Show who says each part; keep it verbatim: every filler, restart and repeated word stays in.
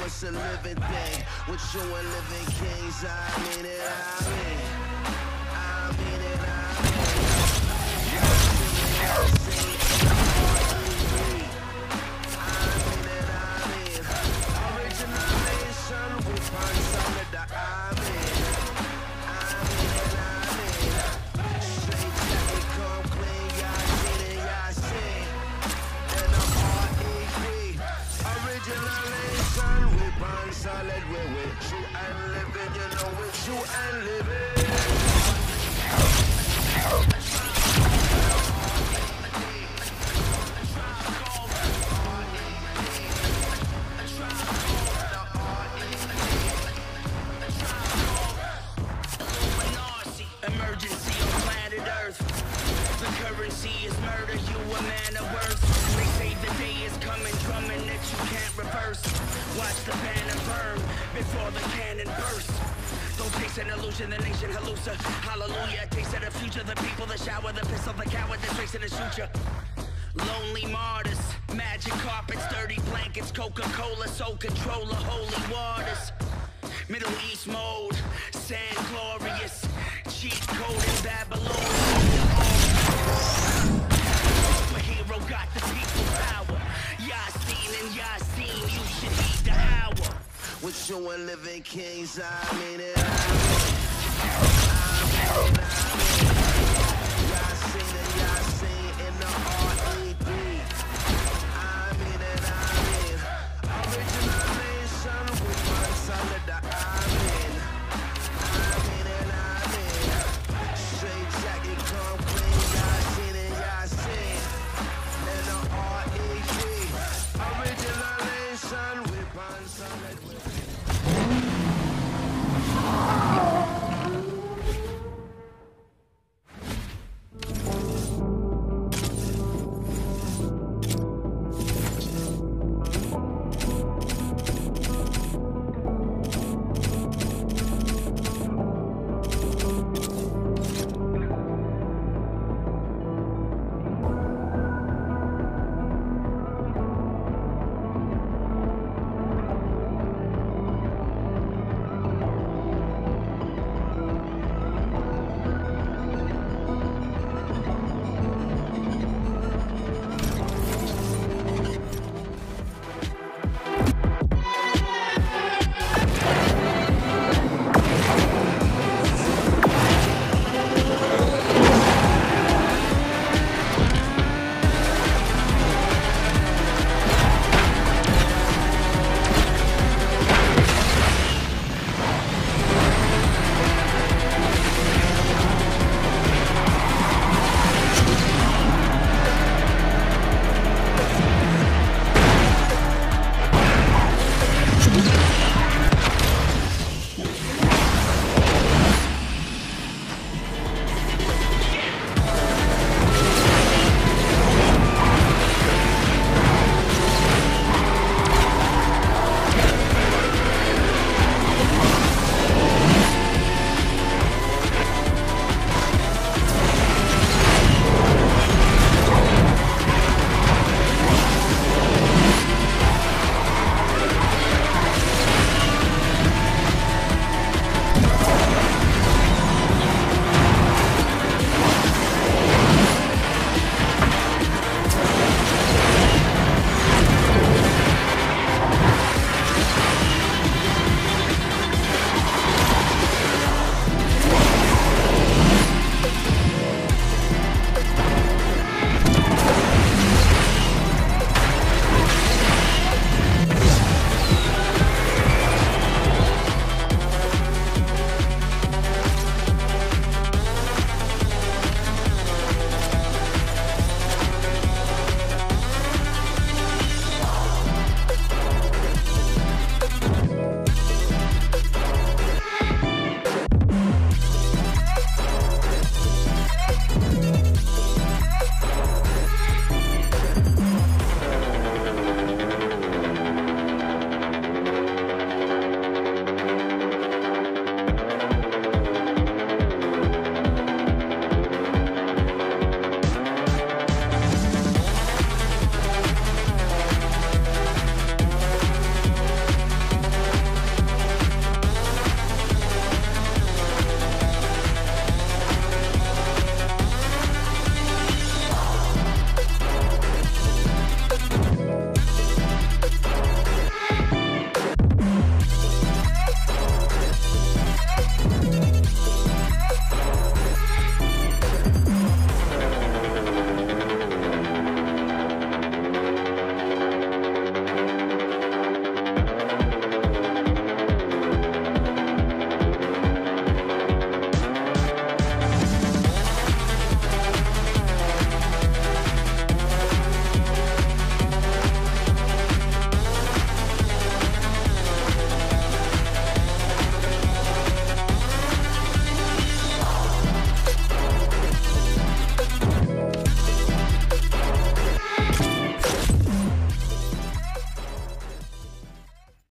Speaker 1: it's a living thing. With you and living kings, I mean it, I mean it. I mean it, I mean it. Solid, we're with you and living, you know, with you and living. Emergency on planet Earth. The currency is murder, you a man of worth. They say the day is coming, drumming that you can't reverse. Watch the banner burn before the cannon burst. Don't taste an illusion, the nation hallucina. Hallelujah, taste of the future. The people, the shower, the pistol, the coward that's racing to shoot ya. Lonely martyrs, magic carpets, dirty blankets, Coca-Cola, soul controller, holy waters. Middle East mode, sand glorious, cheat code in Babylon. Superhero got the people power. Yasin and Yasin, you should heed the hour. With you and living kings, I mean it.